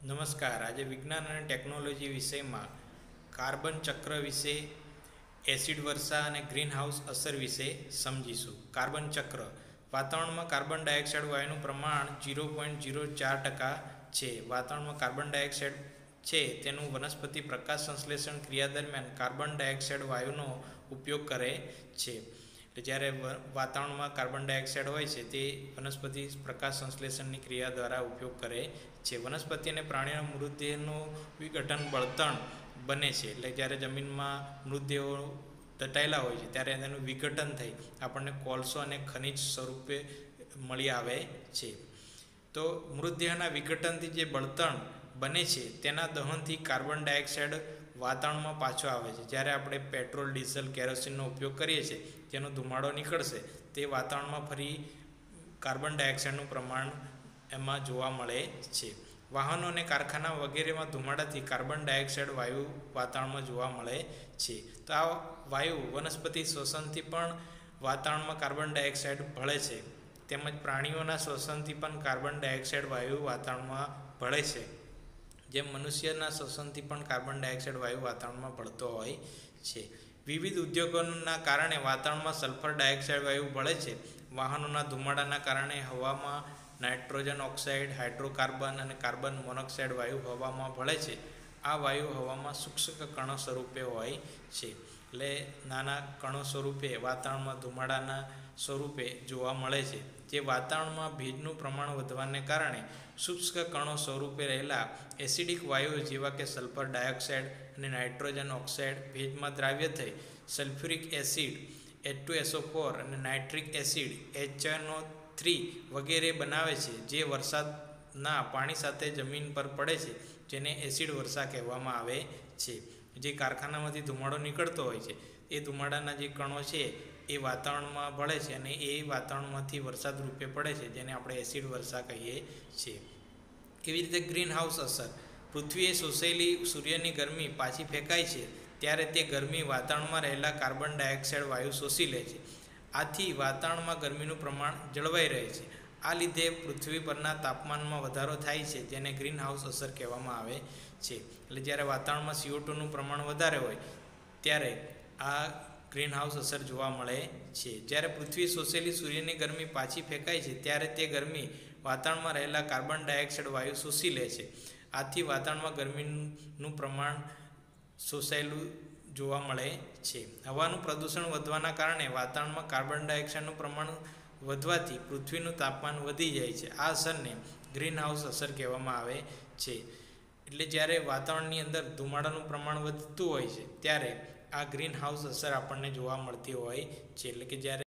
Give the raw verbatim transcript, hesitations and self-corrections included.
નમસ્કાર. આજે વિજ્ઞાન અને ટેકનોલોજી વિષયમાં કાર્બન ચક્ર વિશે, એસિડ વર્ષા અને ગ્રીન હાઉસ અસર વિશે સમજીશું. કાર્બન ચક્ર. વાતાવરણમાં કાર્બન ડાયોક્સાઇડ વાયુનું પ્રમાણ ઝીરો પોઈન્ટ ઝીરો ચાર ટકા છે. વાતાવરણમાં કાર્બન ડાયોક્સાઇડ છે તેનું વનસ્પતિ પ્રકાશ સંશ્લેષણ ક્રિયા દરમિયાન કાર્બન ડાયોક્સાઇડ વાયુનો ઉપયોગ કરે છે. જ્યારે વાતાવરણમાં કાર્બન ડાયોક્સાઇડ હોય છે તે વનસ્પતિ પ્રકાશ સંશ્લેષણની ક્રિયા દ્વારા ઉપયોગ કરે છે. વનસ્પતિ અને પ્રાણીઓના મૃતદેહનું વિઘટન બળતણ બને છે. એટલે જ્યારે જમીનમાં મૃતદેહો દટાયેલા હોય છે ત્યારે તેનું વિઘટન થઈ આપણને કોલસો અને ખનિજ સ્વરૂપે મળી આવે છે. તો મૃતદેહના વિઘટનથી જે બળતણ બને છે તેના દહનથી કાર્બન ડાયોક્સાઇડ વાતાવરણમાં પાછો આવે છે. જ્યારે આપણે પેટ્રોલ, ડીઝલ, કેરોસીનનો ઉપયોગ કરીએ છીએ જેનો ધુમાડો નીકળશે તે વાતાવરણમાં ફરી કાર્બન ડાયોક્સાઇડનું પ્રમાણ એમાં જોવા મળે છે. વાહનો અને કારખાના વગેરેમાં ધુમાડાથી કાર્બન ડાયોક્સાઇડ વાયુ વાતાવરણમાં જોવા મળે છે. તો આ વાયુ વનસ્પતિ શ્વસનથી પણ વાતાવરણમાં કાર્બન ડાયોક્સાઇડ ભળે છે, તેમજ પ્રાણીઓના શ્વસનથી પણ કાર્બન ડાયોક્સાઇડ વાયુ વાતાવરણમાં ભળે છે. જેમ મનુષ્યના શ્વસનથી પણ કાર્બન ડાયોક્સાઇડ વાયુ વાતાવરણમાં ભળતો હોય છે. વિવિધ ઉદ્યોગોના કારણે વાતાવરણમાં સલ્ફર ડાયોક્સાઇડ વાયુ ભળે છે. વાહનોના ધુમાડાના કારણે હવામાં નાઇટ્રોજન ઓક્સાઇડ, હાઇડ્રોકાર્બન અને કાર્બન મોનોક્સાઇડ વાયુ હવામાં ભળે છે. આ વાયુ હવામાં સૂક્ષ્મ કણો સ્વરૂપે હોય છે. એટલે નાના કણો સ્વરૂપે વાતાવરણમાં ધુમાડાના સ્વરૂપે જોવા મળે છે. જે વાતાવરણમાં ભેજનું પ્રમાણ વધવાને કારણે શુષ્ક કણો સ્વરૂપે રહેલા એસિડિક વાયુઓ જેવા કે સલ્ફર ડાયોક્સાઇડ અને નાઇટ્રોજન ઓક્સાઇડ ભેજમાં દ્રાવ્ય થઈ sulphuric acid H two S O four અને nitric acid H N O three વગેરે બનાવે છે, જે વરસાદના પાણી સાથે જમીન પર પડે છે, જેને એસિડ વર્ષા કહેવામાં આવે છે. જે કારખાનામાંથી ધુમાડો નીકળતો હોય છે એ ધુમાડાના જે કણો છે એ વાતાવરણમાં ભળે છે અને એ વાતાવરણમાંથી વરસાદ રૂપે પડે છે, જેને આપણે એસિડ વર્ષા કહીએ છીએ. એવી રીતે ગ્રીન હાઉસ અસર. પૃથ્વીએ શોષેલી સૂર્યની ગરમી પાછી ફેંકાય છે ત્યારે તે ગરમી વાતાવરણમાં રહેલા કાર્બન ડાયોક્સાઇડ વાયુ શોષી લે છે. આથી વાતાવરણમાં ગરમીનું પ્રમાણ જળવાઈ રહે છે. આ લીધે પૃથ્વી પરના તાપમાનમાં વધારો થાય છે, જેને ગ્રીન હાઉસ અસર કહેવામાં આવે છે. એટલે જ્યારે વાતાવરણમાં સી ઓ ટુનું પ્રમાણ વધારે હોય ત્યારે આ ગ્રીન હાઉસ અસર જોવા મળે છે. જ્યારે પૃથ્વી શોષેલી સૂર્યની ગરમી પાછી ફેંકાય છે ત્યારે તે ગરમી વાતાવરણમાં રહેલા કાર્બન ડાયોક્સાઇડ વાયુ શોષી લે છે. આથી વાતાવરણમાં ગરમીનું પ્રમાણ શોષાયેલું જોવા મળે છે. હવાનું પ્રદૂષણ વધવાના કારણે વાતાવરણમાં કાર્બન ડાયોક્સાઇડનું પ્રમાણ વધવાથી પૃથ્વીનું તાપમાન વધી જાય છે. આ અસરને ગ્રીન હાઉસ અસર કહેવામાં આવે છે. એટલે જ્યારે વાતાવરણની અંદર ધુમાડાનું પ્રમાણ વધતું હોય છે ત્યારે આ ગ્રીન હાઉસ અસર આપણને જોવા મળતી હોય છે. એટલે કે જ્યારે